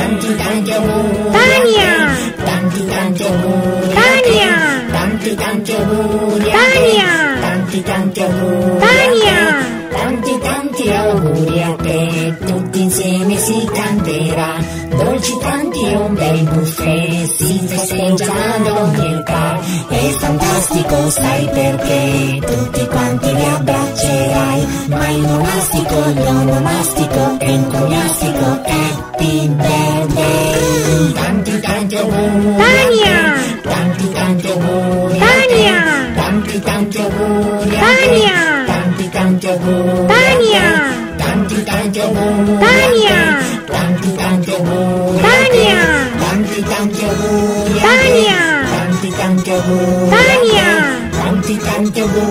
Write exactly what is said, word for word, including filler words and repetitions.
tanti tanti auguri, Tania, tanti tanti auguri, Tania, tanti tanti auguri, Tania, tanti tanti auguri, Tania, tanti tanti auguri a te, tutti insieme si canterà, dolci tanti e un bel buffet, si festeggia ad ogni età, è fantastico sai perché, tutti quanti li abbraccerai, ma il nomastico, l'onomastico e il coniastico, happy birthday, tanti tanti auguri, Tania, tanti tanti auguri, Tania, tanti tanti auguri, Tania, tanti tanti auguri, Tania, tanti tanti auguri, Tania, tanti tanti auguri, Tania, tanti tanti auguri, Tania, tanti tanti auguri, Tania, tanti tanti auguri.